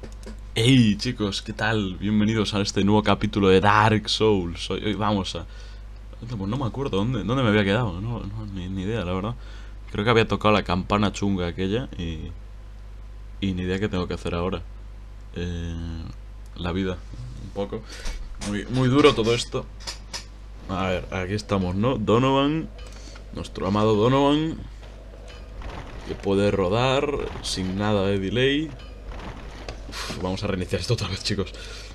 Hey chicos, ¿qué tal? Bienvenidos a este nuevo capítulo de Dark Souls. Hoy vamos a... Pues no me acuerdo dónde me había quedado, ni idea, la verdad. Creo que había tocado la campana chunga aquella y ni idea qué tengo que hacer ahora. Eh, la vida, un poco. Muy duro todo esto. A ver, aquí estamos, ¿no? Donovan, nuestro amado Donovan, que puede rodar sin nada de delay. Vamos a reiniciar esto otra vez, chicos.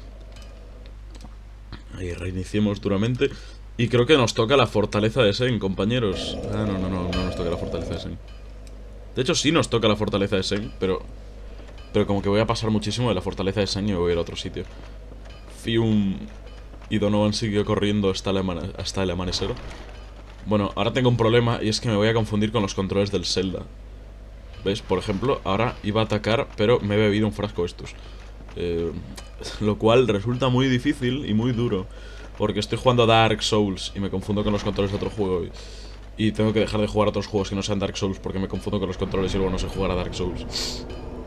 Ahí reiniciemos duramente. Y creo que nos toca la fortaleza de Sen, compañeros. Ah, no nos toca la fortaleza de Sen. De hecho, sí nos toca la fortaleza de Sen, pero como que voy a pasar muchísimo de la fortaleza de Sen y voy a ir a otro sitio. Fium y Donovan siguió corriendo hasta el amanecer. Bueno, ahora tengo un problema y es que me voy a confundir con los controles del Zelda. ¿Ves? Por ejemplo, ahora iba a atacar, pero me he bebido un frasco estos. Lo cual resulta muy difícil y muy duro, porque estoy jugando a Dark Souls y me confundo con los controles de otro juego y tengo que dejar de jugar a otros juegos que no sean Dark Souls porque me confundo con los controles y luego no sé jugar a Dark Souls.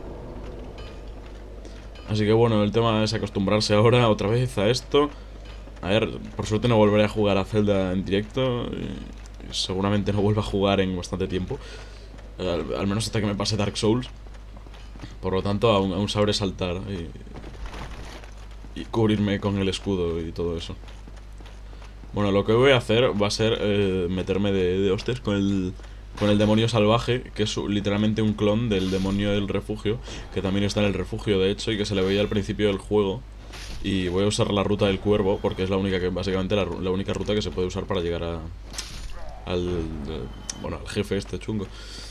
Así que bueno, el tema es acostumbrarse ahora otra vez a esto. A ver, por suerte no volveré a jugar a Zelda en directo y seguramente no vuelva a jugar en bastante tiempo, al menos hasta que me pase Dark Souls. Por lo tanto, aún sabré saltar y cubrirme con el escudo y todo eso. Bueno, lo que voy a hacer va a ser meterme de hostias con el demonio salvaje, que es literalmente un clon del demonio del refugio, que también está en el refugio, de hecho, y que se le veía al principio del juego. Y voy a usar la ruta del cuervo, porque es la única que, básicamente, la única ruta que se puede usar para llegar bueno, al jefe este chungo.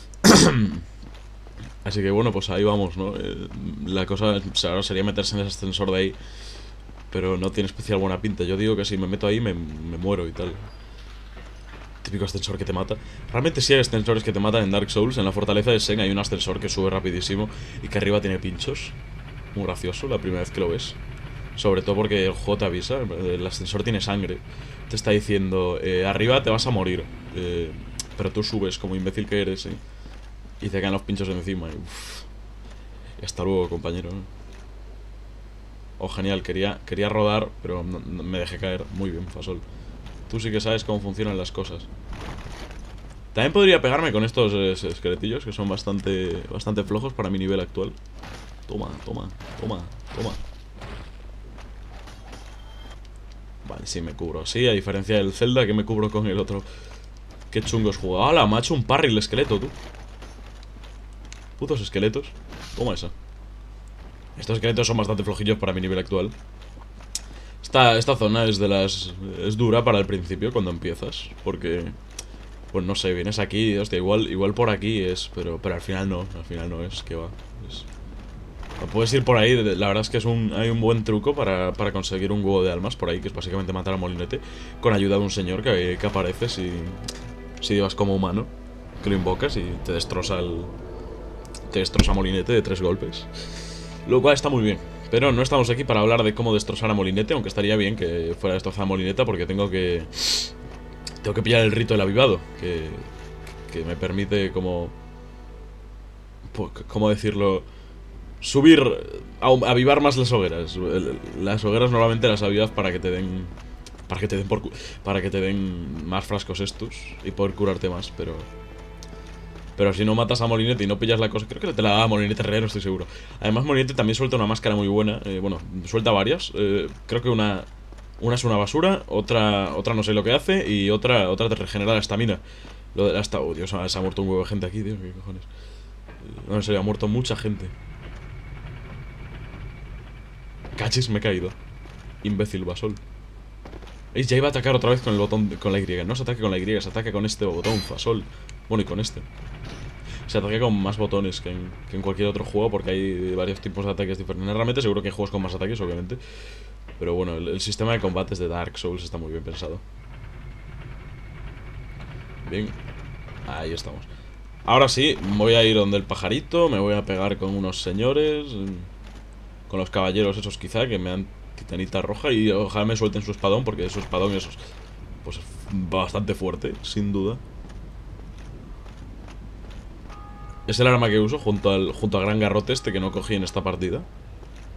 Así que bueno, pues ahí vamos, ¿no? La cosa ahora sería meterse en ese ascensor de ahí, pero no tiene especial buena pinta. Yo digo que si me meto ahí me muero y tal. Típico ascensor que te mata. Realmente sí hay ascensores que te matan en Dark Souls. En la fortaleza de Sen hay un ascensor que sube rapidísimo y que arriba tiene pinchos. Muy gracioso la primera vez que lo ves. Sobre todo porque el juego te avisa. El ascensor tiene sangre. Te está diciendo, arriba te vas a morir. Pero tú subes como imbécil que eres, y te caen los pinchos encima. Y hasta luego, compañero. Oh, genial, quería rodar, pero me dejé caer. Muy bien, Fasol. Tú sí que sabes cómo funcionan las cosas. También podría pegarme con estos esqueletillos, que son bastante flojos para mi nivel actual. Toma. Vale, sí, me cubro. Sí, a diferencia del Zelda, que me cubro con el otro. Qué chungos juego. ¡Hala! Me ha hecho un parry el esqueleto, tú. Putos esqueletos. Toma esa. Estos esqueletos son bastante flojillos para mi nivel actual. Esta zona es es dura para el principio, cuando empiezas. Porque, pues no sé, vienes aquí, hostia, igual por aquí es, pero al final no es, que va. Puedes ir por ahí, la verdad es que hay un buen truco para conseguir un huevo de almas por ahí, que es básicamente matar a Molinete, con ayuda de un señor que aparece si vas como humano, que lo invocas y te destroza Molinete de 3 golpes. Lo cual está muy bien. Pero no estamos aquí para hablar de cómo destrozar a Molinete, aunque estaría bien que fuera destrozada Molineta, porque tengo que pillar el rito del avivado, que me permite como... ¿Cómo decirlo? Subir, avivar más las hogueras. Las hogueras normalmente las avivas para que te den... Para que te den más frascos estos y poder curarte más, pero si no matas a Molinete y no pillas la cosa... Creo que te la da a Molinete Herrero, estoy seguro. Además, Molinete también suelta una máscara muy buena. Bueno, suelta varias. Creo que una es una basura, otra no sé lo que hace, y otra te regenera la estamina. Lo de la estamina... Oh, Dios, se ha muerto un huevo de gente aquí, Dios, qué cojones. No, en serio, ha muerto mucha gente. Cachis, me he caído. Imbécil, basol. ¿Veis? Ya iba a atacar otra vez con el botón, con la Y. No se ataque con la Y, se ataque con este botón, fasol. Bueno, y con este. Se ataca con más botones que en cualquier otro juego, porque hay varios tipos de ataques diferentes. Realmente seguro que hay juegos con más ataques, obviamente. Pero bueno, el sistema de combates de Dark Souls está muy bien pensado. Bien. Ahí estamos. Ahora sí, voy a ir donde el pajarito. Me voy a pegar con unos señores. Con los caballeros esos quizá, que me dan titanita roja. Y ojalá me suelten su espadón, porque su espadón es pues bastante fuerte, sin duda. Es el arma que uso junto al gran garrote este que no cogí en esta partida.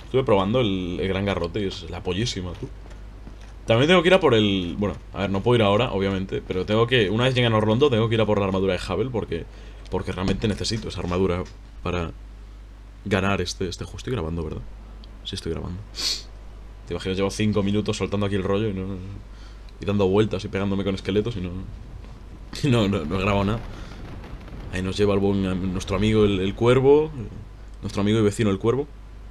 Estuve probando el gran garrote y es la pollísima, tú. También tengo que ir a por el... Bueno, a ver, no puedo ir ahora, obviamente, pero tengo que... Una vez llegue a Norlondo, tengo que ir a por la armadura de Havel porque realmente necesito esa armadura para ganar este juego. Estoy grabando, ¿verdad? Sí, estoy grabando. Te imaginas, llevo 5 minutos soltando aquí el rollo y dando vueltas y pegándome con esqueletos y no he grabado nada. Ahí nos lleva nuestro amigo el cuervo. Nuestro amigo y vecino el cuervo.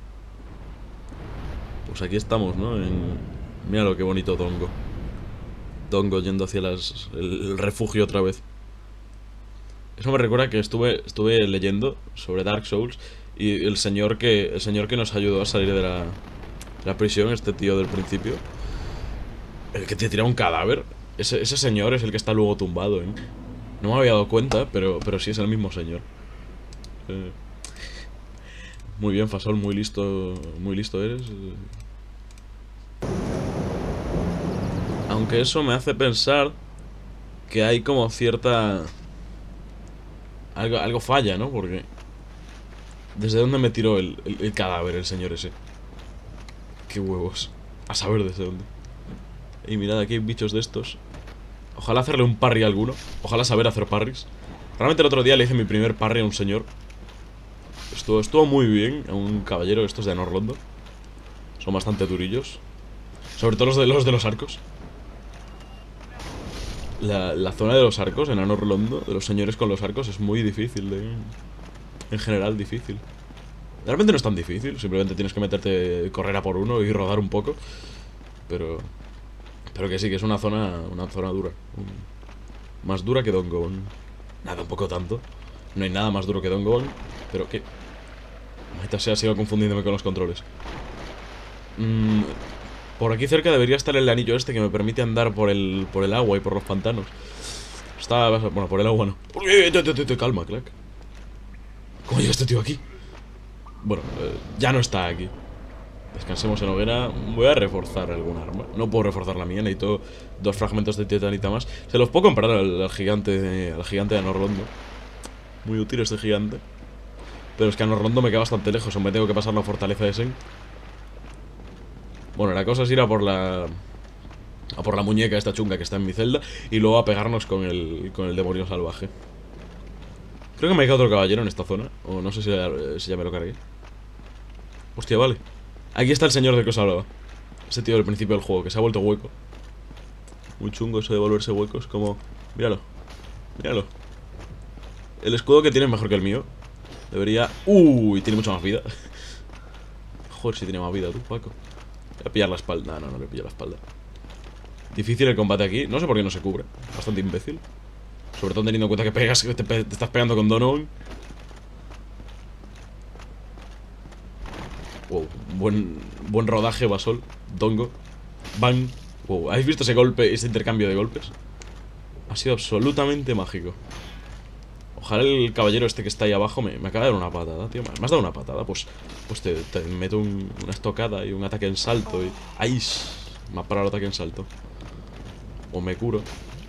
Pues aquí estamos, ¿no? Mira lo que bonito Dongo. Dongo yendo hacia el refugio otra vez. Eso me recuerda que estuve leyendo sobre Dark Souls y el señor que nos ayudó a salir de la prisión, este tío del principio, el que te tira un cadáver, ese señor es el que está luego tumbado, ¿eh? No me había dado cuenta, pero sí es el mismo señor. Muy bien, Fasol, muy listo eres. Aunque eso me hace pensar que hay como cierta... Algo falla, ¿no? Porque... ¿Desde dónde me tiró el cadáver el señor ese? Qué huevos. A saber desde dónde. Y mirad, aquí hay bichos de estos. Ojalá hacerle un parry a alguno. Ojalá saber hacer parries. Realmente el otro día le hice mi primer parry a un señor. Estuvo muy bien. A un caballero estos de Norlondo. Son bastante durillos. Sobre todo los de los arcos. La zona de los arcos en Norlondo, de los señores con los arcos, es muy difícil en general difícil. Realmente no es tan difícil, simplemente tienes que meterte, correr a por uno y rodar un poco. Pero que sí, que es una zona dura. Más dura que Dongon. Nada, tampoco tanto. No hay nada más duro que Dongon. Pero que... Maldita sea, sigo confundiéndome con los controles. Por aquí cerca debería estar el anillo este que me permite andar por el agua y por los pantanos. Bueno, por el agua no. Calma, Clack. ¿Cómo llega este tío aquí? Bueno, ya no está aquí. Descansemos en hoguera. Voy a reforzar algún arma. No puedo reforzar la mía, necesito 2 fragmentos de titanita más. Se los puedo comprar al gigante de Norlondo. Muy útil este gigante. Pero es que a Norlondo me queda bastante lejos. O me tengo que pasar la fortaleza de Sen. Bueno, la cosa es ir a por la muñeca esta chunga que está en mi celda. Y luego a pegarnos con el demonio salvaje. Creo que me ha quedado otro caballero en esta zona. O no sé si ya me lo cargué. Hostia, vale. Aquí está el señor del que os hablaba. Ese tío del principio del juego, que se ha vuelto hueco. Muy chungo eso de volverse huecos, como... Míralo. Míralo. El escudo que tiene es mejor que el mío. Debería... Uy, tiene mucha más vida. Joder, si tiene más vida tú, Paco. Voy a pillar la espalda. No le pillo la espalda. Difícil el combate aquí. No sé por qué no se cubre. Bastante imbécil. Sobre todo teniendo en cuenta que te estás pegando con Donovan. Wow, buen rodaje, Basol. Dongo. Bang. Wow, ¿habéis visto ese golpe, ese intercambio de golpes? Ha sido absolutamente mágico. Ojalá el caballero este que está ahí abajo me acaba de dar una patada, tío. ¿Me has dado una patada? Pues te meto una estocada y un ataque en salto y... ¡Ay! Me ha parado el ataque en salto. O me curo.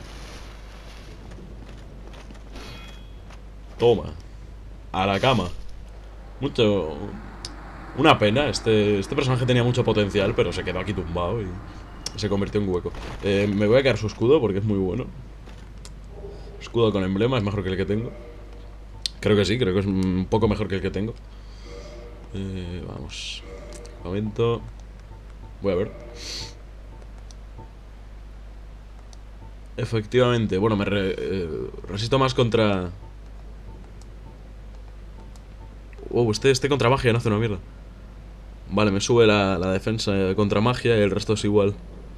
Toma. A la cama. Mucho... Una pena, este personaje tenía mucho potencial, pero se quedó aquí tumbado y se convirtió en hueco. Me voy a quedar su escudo porque es muy bueno. Escudo con emblema, es mejor que el que tengo. Creo que sí, creo que es un poco mejor que el que tengo. Vamos. Momento. Voy a ver. Efectivamente, bueno, me resisto más contra... Wow, este contra magia no hace una mierda. Vale, me sube la defensa contra magia y el resto es igual.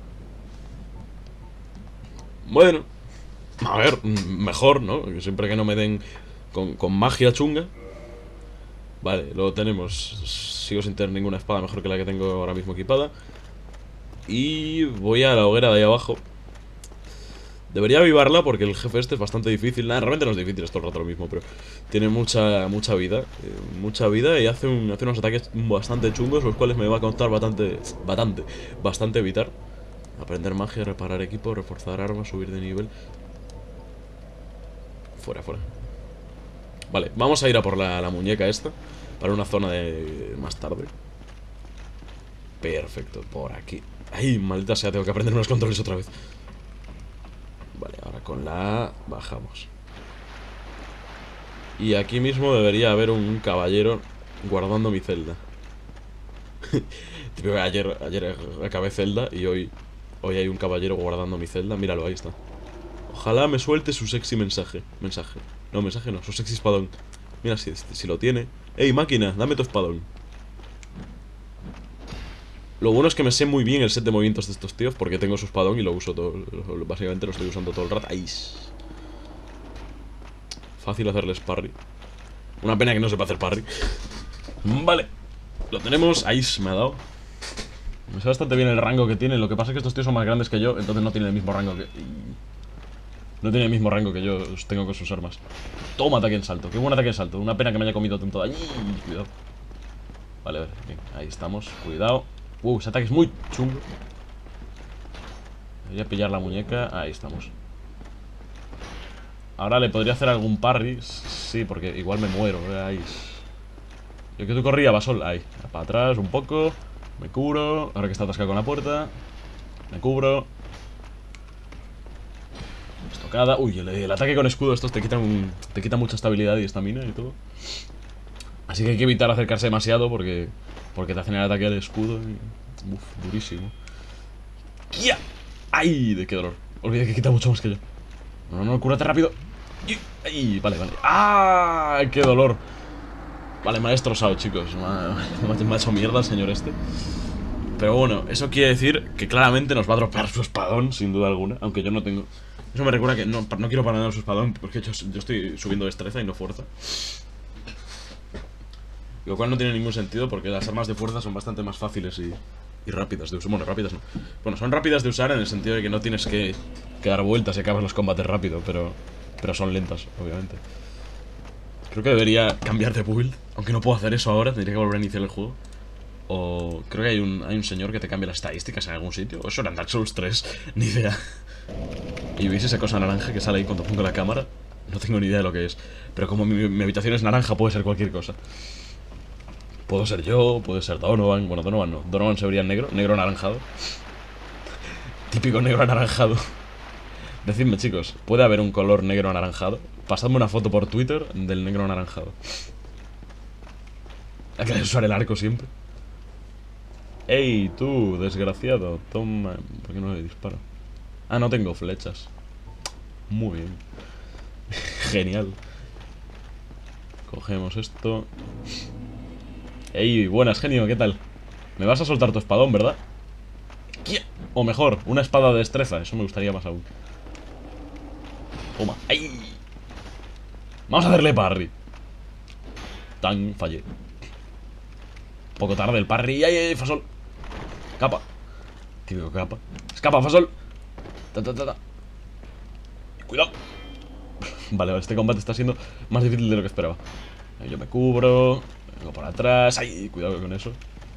Bueno, a ver, mejor, ¿no? Siempre que no me den con magia chunga. Vale, lo tenemos. Sigo sin tener ninguna espada mejor que la que tengo ahora mismo equipada. Y voy a la hoguera de ahí abajo. Debería avivarla porque el jefe este es bastante difícil. Nada, realmente no es difícil, es todo el rato lo mismo, pero tiene mucha vida. Mucha vida y hace unos ataques bastante chungos, los cuales me va a costar bastante evitar. Aprender magia, reparar equipo, reforzar armas, subir de nivel. Fuera. Vale, vamos a ir a por la muñeca esta. Para una zona de más tarde. Perfecto, por aquí. Ay, maldita sea, tengo que aprender los controles otra vez. Vale, ahora con la A bajamos. Y aquí mismo debería haber un caballero guardando mi celda. Ayer acabé celda y hoy hay un caballero guardando mi celda. Míralo, ahí está. Ojalá me suelte su sexy mensaje. No, su sexy espadón. Mira si lo tiene. ¡Ey, máquina! Dame tu espadón. Lo bueno es que me sé muy bien el set de movimientos de estos tíos, porque tengo su espadón y lo uso todo. Básicamente lo estoy usando todo el rato. ¡Ay! Fácil hacerles parry. Una pena que no sepa hacer parry. Vale. Lo tenemos. ¡Ay! Me ha dado. Me sé bastante bien el rango que tiene. Lo que pasa es que estos tíos son más grandes que yo, entonces no tienen el mismo rango que... No tiene el mismo rango que yo tengo con sus armas. Toma ataque en salto. Qué buen ataque en salto. Una pena que me haya comido tanto. ¡Ay! Cuidado. Vale, bien. Ahí estamos. Cuidado. Ese ataque es muy chungo. Voy a pillar la muñeca. Ahí estamos. Ahora le podría hacer algún parry. Sí, porque igual me muero. Ahí. Yo que tú corría, Basol. Ahí. Para atrás un poco. Me cubro. Ahora que está atascado con la puerta. Me cubro. Estocada. Uy, el ataque con escudo. Estos te quitan mucha estabilidad y estamina y todo. Así que hay que evitar acercarse demasiado porque te hacen el ataque al escudo. Uf, durísimo. ¡Kia! ¡Ay! De qué dolor. Olvidé que quita mucho más que yo. No, cúrate rápido. ¡Ay! Vale. ¡Ah! ¡Qué dolor! Vale, me ha destrozado, chicos. Me ha hecho mierda el señor este. Pero bueno, eso quiere decir que claramente nos va a dropear su espadón, sin duda alguna. Aunque yo no tengo... Eso me recuerda que no quiero para nada su espadón, porque yo estoy subiendo destreza y no fuerza. Lo cual no tiene ningún sentido porque las armas de fuerza son bastante más fáciles y rápidas de usar. Bueno, rápidas no. Bueno, son rápidas de usar en el sentido de que no tienes que dar vueltas y acabas los combates rápido, pero son lentas, obviamente. Creo que debería cambiar de build, aunque no puedo hacer eso ahora, tendría que volver a iniciar el juego. O creo que hay un señor que te cambia las estadísticas en algún sitio. O eso era en Dark Souls 3, ni idea. Y veis esa cosa naranja que sale ahí cuando pongo la cámara. No tengo ni idea de lo que es. Pero como mi habitación es naranja, puede ser cualquier cosa. Puedo ser yo, puede ser Donovan. Bueno, Donovan no. Donovan se vería negro. Negro anaranjado. Típico negro anaranjado. Decidme, chicos, ¿puede haber un color negro anaranjado? Pasadme una foto por Twitter del negro anaranjado. Hay que usar el arco siempre. ¡Ey, tú, desgraciado! Toma... ¿Por qué no le disparo? Ah, no tengo flechas. Muy bien. Genial. Cogemos esto. ¡Ey, buenas, genio! ¿Qué tal? Me vas a soltar tu espadón, ¿verdad? O mejor, una espada de destreza. Eso me gustaría más aún. Toma. ¡Ay! Vamos a hacerle parry. Tan, fallé. Poco tarde el parry. ¡Ay, Fasol! Capa. Típico capa. Escapa, Fasol. Cuidado. Vale, este combate está siendo más difícil de lo que esperaba. Yo me cubro. Vengo por atrás. ¡Ay! Cuidado con eso.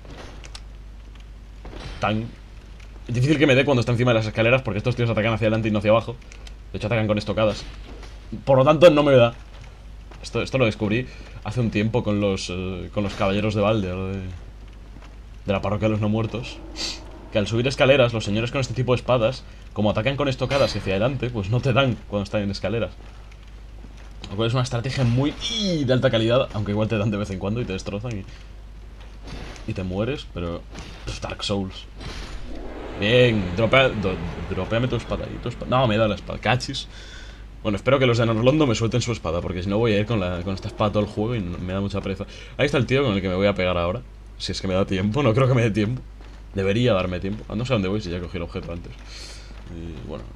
Tan. Es difícil que me dé cuando está encima de las escaleras porque estos tíos atacan hacia adelante y no hacia abajo. De hecho, atacan con estocadas. Por lo tanto, no me da. Esto lo descubrí hace un tiempo con los caballeros de Balder de la parroquia de los no muertos. Que al subir escaleras, los señores con este tipo de espadas, como atacan con estocadas hacia adelante, pues no te dan cuando están en escaleras. Lo cual es una estrategia muy de alta calidad, aunque igual te dan de vez en cuando y te destrozan y te mueres, pero... Pues Dark Souls. Bien, dropeame tu espada ahí, No, me da la espada, cachis. Bueno, espero que los de Norlondo me suelten su espada, porque si no voy a ir con esta espada todo el juego y me da mucha pereza. Ahí está el tío con el que me voy a pegar ahora. Si es que me da tiempo, no creo que me dé tiempo. Debería darme tiempo. No sé a dónde voy si ya cogí el objeto antes. Y bueno.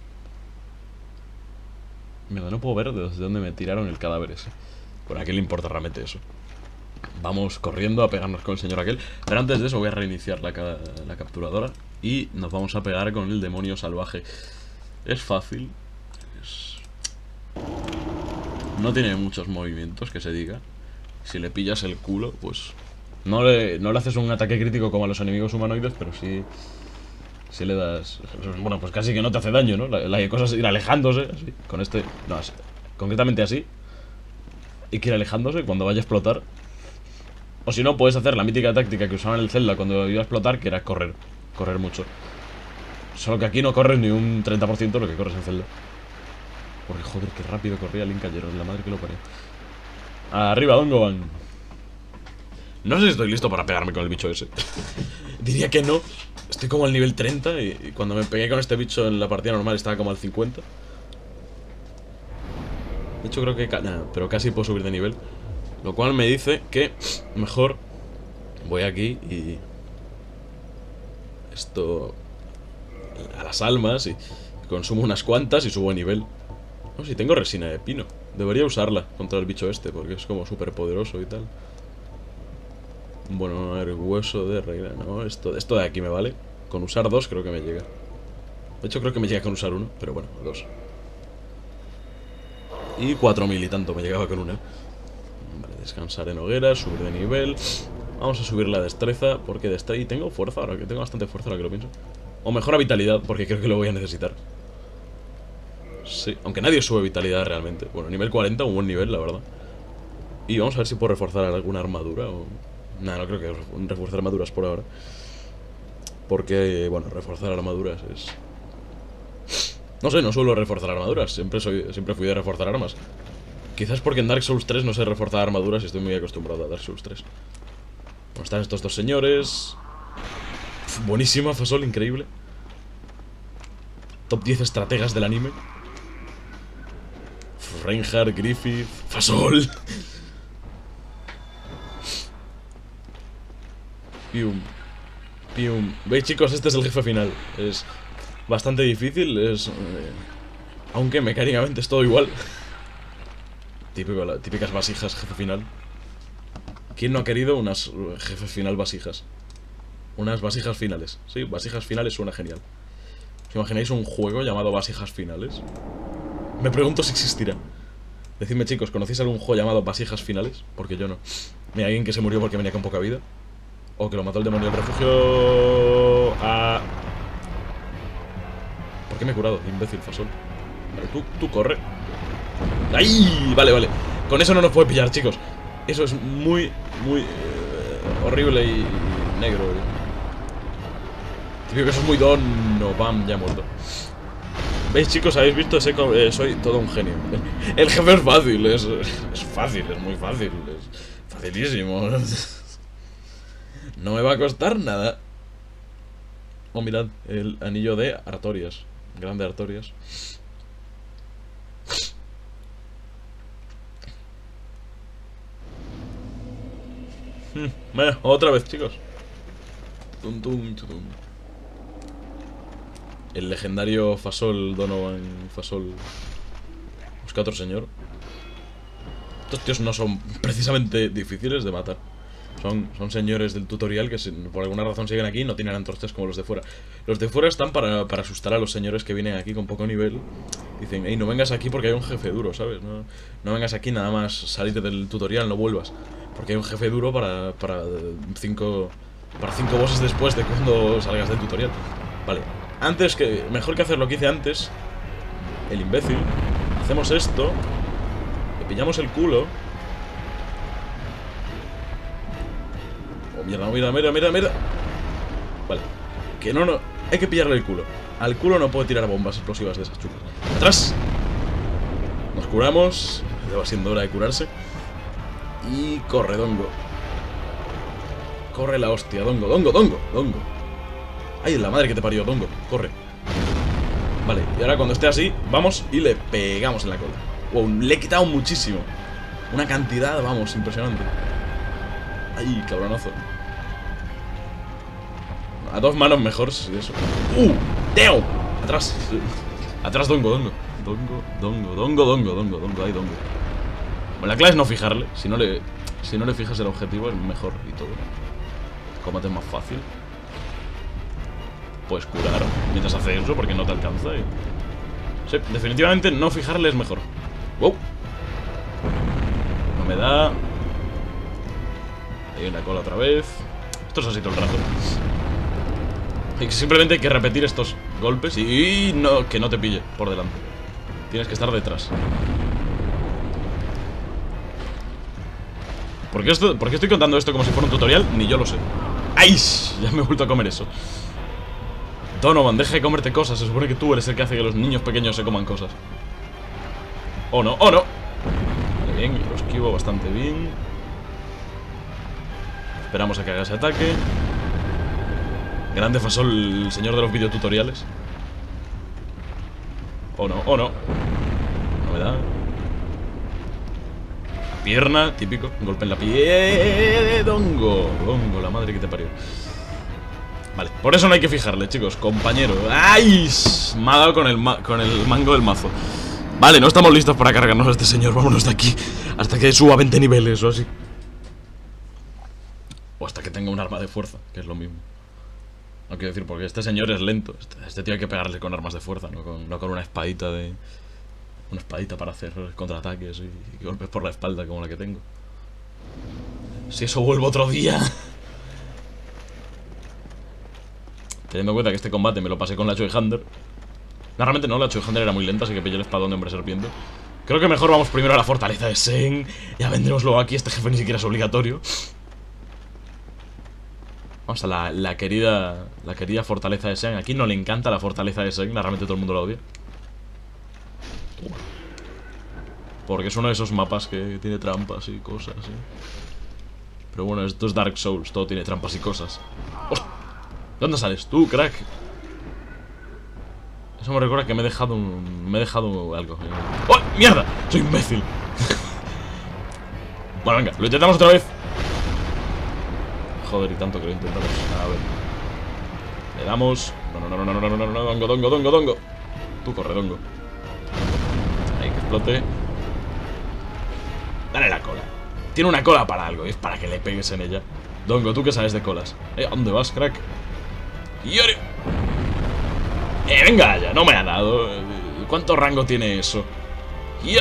Mira, no puedo ver desde dónde me tiraron el cadáver ese. Bueno, ¿a qué le importa realmente eso? Vamos corriendo a pegarnos con el señor aquel. Pero antes de eso voy a reiniciar la capturadora. Y nos vamos a pegar con el demonio salvaje. Es fácil. No tiene muchos movimientos, que se diga. Si le pillas el culo, pues... No le haces un ataque crítico como a los enemigos humanoides, pero sí le das... Bueno, pues casi que no te hace daño, ¿no? La cosa es ir alejándose, así. Con este... No, así. Concretamente así. Y que ir alejándose cuando vaya a explotar. O si no, puedes hacer la mítica táctica que usaban en el Zelda cuando iba a explotar, que era correr. Correr mucho. Solo que aquí no corres ni un 30% de lo que corres en Zelda. Porque joder, qué rápido corría Link ayer, la madre que lo parió. Arriba, Dongoban. No sé si estoy listo para pegarme con el bicho ese. Diría que no. Estoy como al nivel 30 y cuando me pegué con este bicho en la partida normal estaba como al 50. De hecho creo que... pero casi puedo subir de nivel. Lo cual me dice que mejor voy aquí y... Esto... A las almas y consumo unas cuantas y subo de nivel. No, si tengo resina de pino. Debería usarla contra el bicho este porque es como súper poderoso y tal. Bueno, a ver, hueso de regla, ¿no? Esto de aquí me vale. Con usar 2 creo que me llega. De hecho creo que me llega con usar 1, pero bueno, 2. Y 4000 y tanto me llegaba con una. Vale, descansar en hogueras, subir de nivel. Vamos a subir la destreza porque y tengo fuerza ahora, que tengo bastante fuerza ahora que lo pienso. O mejora vitalidad, porque creo que lo voy a necesitar. Sí, aunque nadie sube vitalidad realmente. Bueno, nivel 40, un buen nivel, la verdad. Y vamos a ver si puedo reforzar alguna armadura o... Nada, no creo que reforzar armaduras por ahora. Porque, bueno, reforzar armaduras es... No sé, no suelo reforzar armaduras. Siempre fui de reforzar armas. Quizás porque en Dark Souls 3 no sé reforzar armaduras y estoy muy acostumbrado a Dark Souls 3. Bueno, están estos dos señores. Buenísima, Fasol, increíble. Top 10 estrategas del anime. Reinhardt, Griffith, Fasol. Pium. Pium. ¿Veis, chicos? Este es el jefe final. Es bastante difícil. Aunque mecánicamente es todo igual. Típicas vasijas, jefe final. ¿Quién no ha querido unas jefe final vasijas? Unas vasijas finales. Sí, vasijas finales suena genial. ¿Os imagináis un juego llamado Vasijas Finales? Me pregunto si existirá. Decidme, chicos, ¿conocéis algún juego llamado Vasijas Finales? Porque yo no. Mira, alguien que se murió porque venía con poca vida. O que lo mató el demonio del refugio. ¿Por qué me he curado? Imbécil, Fasol. Vale, tú corre. ¡Ay! Vale. Con eso no nos puede pillar, chicos. Eso es muy horrible y negro. Tío, que eso es muy don. No, bam, ya muerto. ¿Veis, chicos? ¿Habéis visto ese? Soy todo un genio. El jefe es fácil, es fácil, es muy fácil. Es facilísimo. No me va a costar nada. Oh, mirad, el anillo de Artorias. Grande Artorias. Otra vez, chicos. El legendario Fasol Donovan Fasol. Busca otro señor. Estos tíos no son precisamente difíciles de matar. Son señores del tutorial que por alguna razón siguen aquí y no tienen antorchas como los de fuera. Los de fuera están para asustar a los señores que vienen aquí con poco nivel. Dicen, hey, no vengas aquí porque hay un jefe duro, ¿sabes? No vengas aquí nada más salir del tutorial, no vuelvas. Porque hay un jefe duro para 5 bosses después de cuando salgas del tutorial. Vale, mejor que hacer lo que hice antes. El imbécil. Hacemos esto. Le pillamos el culo. Mierda. Vale. Que no. Hay que pillarle el culo. Al culo no puede tirar bombas explosivas de esas chulas. ¡Atrás! Nos curamos. Ya va siendo hora de curarse. Y corre, Dongo. Corre la hostia, Dongo. Ay, la madre que te parió, Dongo. Corre. Vale, y ahora cuando esté así, vamos y le pegamos en la cola. Wow, le he quitado muchísimo. Una cantidad, vamos, impresionante. Ay, cabronazo. A 2 manos mejor, si eso. ¡Deo! Atrás. Atrás, Dongo. Ahí, Dongo. Bueno, la clave es no fijarle. Si no le fijas el objetivo, es mejor y todo. Combate es más fácil. Puedes curar mientras hace eso porque no te alcanza. Sí, definitivamente no fijarle es mejor. ¡Wow! No me da. Ahí en la cola otra vez. Esto es así todo el rato. Y simplemente hay que repetir estos golpes y que no te pille por delante. Tienes que estar detrás. ¿Por qué estoy contando esto como si fuera un tutorial? Ni yo lo sé. ¡Ay! Ya me he vuelto a comer eso. Donovan, deja de comerte cosas. Se supone que tú eres el que hace que los niños pequeños se coman cosas. ¡Oh no! ¡Oh no! Vale, bien, lo esquivo bastante bien. Esperamos a que haga ese ataque. Grande Fasol, el señor de los videotutoriales. ¡Oh no! ¡Oh no! No me da. Pierna, típico. Golpe en la pie. Dongo. Dongo, la madre que te parió. Vale, por eso no hay que fijarle, chicos. Compañero. ¡Ay! Me ha dado con el mango del mazo. Vale, no estamos listos para cargarnos a este señor. Vámonos de aquí. Hasta que suba 20 niveles o así. O hasta que tenga un arma de fuerza, que es lo mismo. No quiero decir, porque este señor es lento. Este tío hay que pegarle con armas de fuerza, no con una espadita de... Una espadita para hacer contraataques y golpes por la espalda como la que tengo. Si eso vuelvo otro día. Teniendo en cuenta que este combate me lo pasé con la Choihander. No, realmente no, la Choihander era muy lenta, así que pillé el espadón de hombre serpiente. Creo que mejor vamos primero a la fortaleza de Sen. Ya vendremos luego aquí, este jefe ni siquiera es obligatorio. Vamos a la querida fortaleza de Sen. Aquí no le encanta la fortaleza de Sen, realmente todo el mundo la odia. Porque es uno de esos mapas que tiene trampas y cosas, ¿sí? Pero bueno, esto es Dark Souls, todo tiene trampas y cosas. ¡Hostia! ¿Dónde sales tú, crack? Eso me recuerda que me he dejado algo. ¡Oh, mierda! ¡Soy imbécil! Bueno, venga, lo intentamos otra vez. Joder, y tanto que lo intentamos. A ver. Le damos. No, dongo. Tú corre, dongo. Ahí, que explote. Dale la cola. Tiene una cola para algo, y es para que le pegues en ella. Dongo, tú que sabes de colas. ¿A dónde vas, crack? ¡Yore! Venga ya, no me ha dado. ¿Cuánto rango tiene eso? ¡Ya!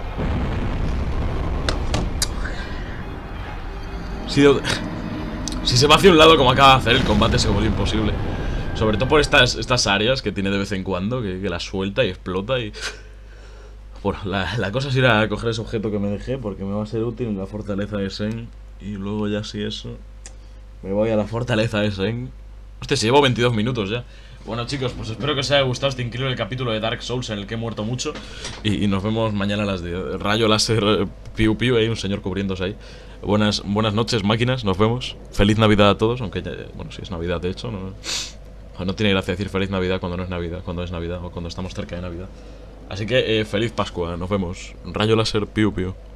Si se va hacia un lado como acaba de hacer, el combate se vuelve imposible. Sobre todo por estas áreas que tiene de vez en cuando, que las suelta y explota y... Bueno, la cosa es ir a coger ese objeto que me dejé, porque me va a ser útil en la fortaleza de Sen. Y luego ya si eso... Me voy a la fortaleza de Sen. Hostia, si llevo 22 minutos ya. Bueno, chicos, pues espero que os haya gustado este increíble capítulo de Dark Souls en el que he muerto mucho. Y nos vemos mañana a las 10. Rayo láser, piu piu, hay un señor cubriéndose ahí. Buenas noches, máquinas, nos vemos. Feliz Navidad a todos, aunque ya, bueno, si es Navidad de hecho, no tiene gracia decir Feliz Navidad cuando no es Navidad, cuando es Navidad o cuando estamos cerca de Navidad. Así que feliz Pascua, nos vemos. Rayo láser, piu piu.